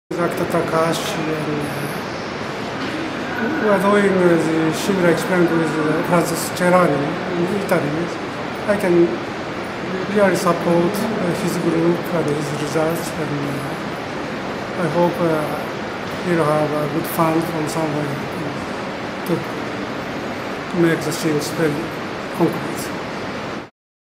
Dr. Takahashi, and we are doing the similar experiment with Francis Celani in Italy. I can really support his group and his results, and I hope he'll have a good fund from somewhere to make the things very concrete.